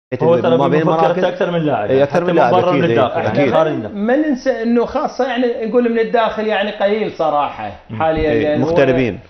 هو ترى ما بين المراكز اكثر من لاعب، اكثر من لاعب برا من اكيد الداخل اكيد. يعني ما ننسى انه خاصه يعني نقول من الداخل يعني قليل صراحه حاليا، لان مغتربين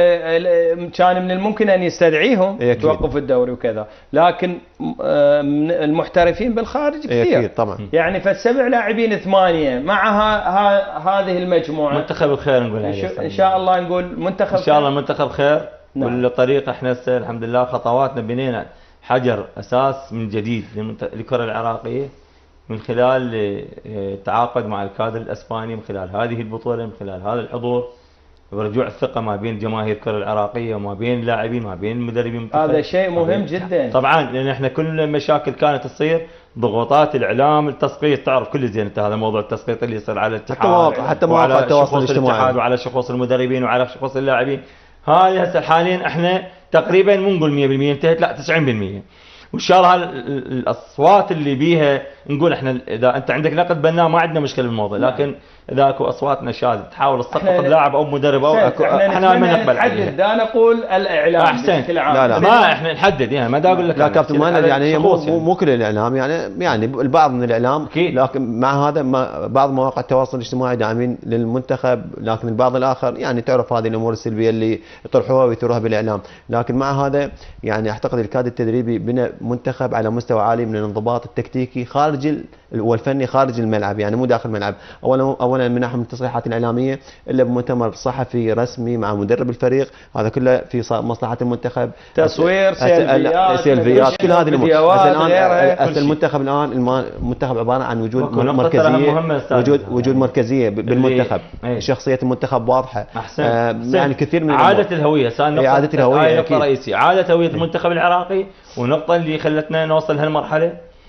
كان من الممكن ان يستدعيهم توقف الدوري وكذا، لكن المحترفين بالخارج كثير اكيد طبعا. يعني فالسبع لاعبين 8 مع هذه المجموعه. منتخب الخير نقول ان شاء الله نقول منتخب ان شاء الله منتخب خير. نعم. والطريقه احنا الحمد لله خطواتنا بنينا حجر اساس من جديد للكره العراقيه من خلال التعاقد مع الكادر الاسباني، من خلال هذه البطوله، من خلال هذا الحضور، ورجوع الثقه ما بين جماهير الكره العراقيه وما بين اللاعبين ما بين المدربين. هذا شيء مهم جدا طبعا، لان احنا كل المشاكل كانت تصير ضغوطات الاعلام، التسقيط، تعرف كل زين انت هذا موضوع التسقيط اللي يصير على الاتحاد حتى مواقع التواصل الاجتماعي وعلى شخوص المدربين وعلى شخوص اللاعبين. هاي هسه حاليا احنا تقريبا مو نقول 100% انتهت، لا 90%. وان شاء الله الاصوات اللي بيها نقول احنا اذا انت عندك نقد بناء ما عندنا مشكله بالموضوع، لكن اذا اكو اصوات نشاذ تحاول تسقط بلاعب او مدرب او احنا ما نقبل عليها. لا نقول الاعلام بشكل عام، لا ما احنا نحدد يعني ما دا اقول لك لا كابتن مهند، يعني هي مو كل الاعلام، يعني البعض من الاعلام أكيد. لكن مع هذا بعض مواقع التواصل الاجتماعي داعمين للمنتخب، لكن البعض الاخر يعني تعرف هذه الامور السلبيه اللي يطرحوها ويثيروها بالاعلام. لكن مع هذا يعني اعتقد الكادر التدريبي بنى منتخب على مستوى عالي من الانضباط التكتيكي خارج والفني خارج الملعب، يعني مو داخل الملعب. اولا من ناحيه التصريحات الاعلاميه الا بمؤتمر صحفي رسمي مع مدرب الفريق، هذا كله في مصلحه المنتخب، تصوير سيلفيات كل هذه الامور. الان المنتخب المنتخب عباره عن وجود مركزيه، وجود مركزيه بالمنتخب، شخصيه المنتخب واضحه. يعني كثير من عاده الهويه، عاده الهويه نقطه رئيسيه، عاده هويه المنتخب العراقي، والنقطه اللي خلتنا نوصل هالمرحله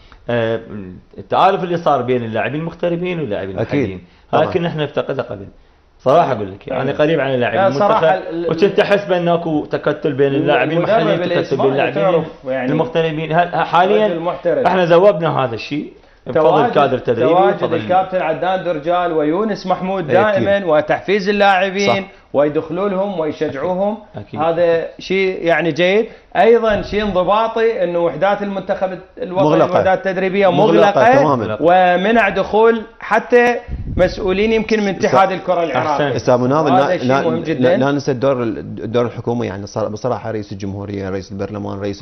التآلف اللي صار بين اللاعبين المغتربين واللاعبين المحليين. لكن احنا نفتقدها قبل صراحه اقول لك، يعني قريب عن اللاعبين المنتخب، وكنت احس بان اكو تكتل بين اللاعبين المحليين وتكتل بين اللاعبين المغتربين. حاليا احنا ذوبنا هذا الشيء بفضل الكادر التدريبي، تواجد الكابتن عدنان درجال ويونس محمود دائما وتحفيز اللاعبين ويدخلوا لهم ويشجعوهم. هذا شيء يعني جيد. ايضا شيء انضباطي انه وحدات المنتخب الوطني الوحدات التدريبيه مغلقه ومنع دخول حتى مسؤولين يمكن من اتحاد الكره العراقي. استاذ مناضل، لا ننسى دور الحكومه، يعني بصراحه رئيس الجمهوريه، رئيس البرلمان، رئيس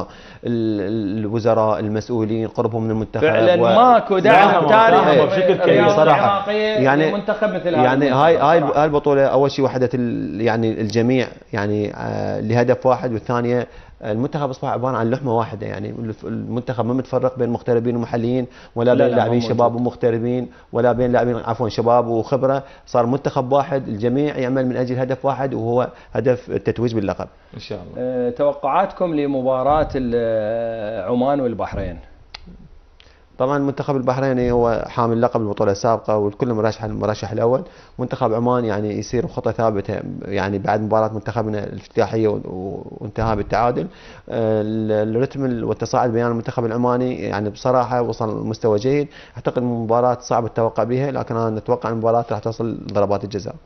الوزراء المسؤولين قربهم من المنتخب فعلا ماكو دعم تاريخي بشكل كبير صراحه. يعني منتخب مثل هذا، يعني هاي البطوله اول شيء وحده يعني الجميع يعني لهدف واحد، والثانيه المنتخب اصبح عباره عن لحمه واحده، يعني المنتخب ما متفرق بين مغتربين ومحليين ولا بين لاعبين شباب ومغتربين ولا بين لاعبين شباب وخبره، صار منتخب واحد الجميع يعمل من اجل هدف واحد وهو هدف التتويج باللقب ان شاء الله. توقعاتكم لمباراه عمان والبحرين؟ طبعا المنتخب البحريني هو حامل لقب البطوله السابقه والكل المرشح الاول. منتخب عمان يعني يسير بخطه ثابته، يعني بعد مباراه منتخبنا الافتتاحيه وانتهى بالتعادل. الرتم والتصاعد بين المنتخب العماني يعني بصراحه وصل لمستوى جيد. اعتقد المباراه صعب التوقع بها، لكن انا اتوقع المباراه راح توصل ضربات الجزاء.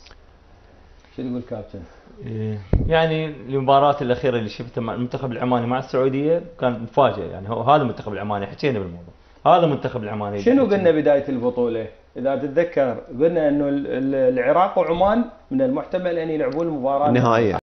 شو يقول كابتن؟ يعني المباراة الأخيرة اللي شفتها مع المنتخب العماني مع السعودية كانت مفاجأة، يعني هذا المنتخب العماني حكينا بالموضوع، هذا المنتخب العماني. شنو قلنا بداية البطولة؟ إذا تتذكر قلنا إنه العراق وعمان من المحتمل أن يلعبون المباراة النهائية.